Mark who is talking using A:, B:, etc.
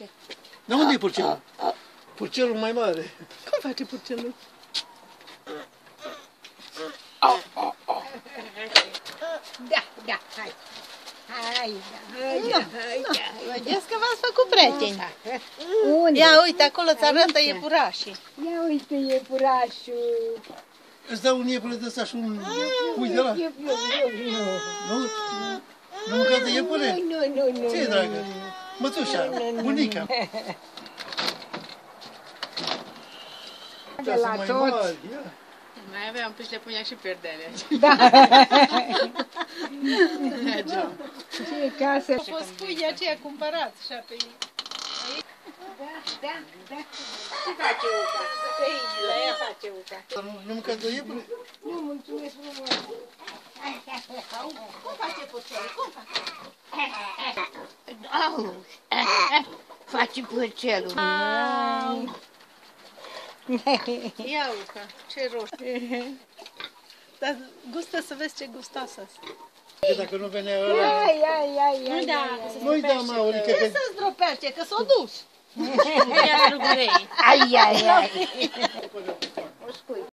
A: face.
B: Dar unde e purcelul? Purcelul mai mare.
A: Cum face purcelul? Da, hai. Hai. Vedeți că v-ați făcut prieteni.
C: Unde?
A: Ia uite, acolo ți arătă iepurașii.
C: Ia uite iepurașul.
B: Îți dau un iepure de ăsta și un pui de ăla. Nu? Nu mâncați de iepure?
C: Nu.
B: Ce-i, dragă? Mătușa, bunica.
C: De la toți.
A: Mai aveam pe șlepunia și perdele.
C: Da.
A: Mergeam.
C: Ce casă.
A: Au fost pui aceia cumpărați și pe ei.
C: Da. Ce face Uca?
A: La ea face Uca.
B: Nu mâncați de iepure?
C: Nu, mulțumesc frumos.
A: Cum face purcelul? Cum face?
C: Face purcelul.
A: Ia Uca, ce roșu. Dar gustă să vezi ce gustoasă.
B: Că dacă nu venea ăla...
C: Ia.
B: Nu-i da, Maurică,
A: Ce
B: că...
A: să zdropește, că s-o dus.
C: Ai. O scui.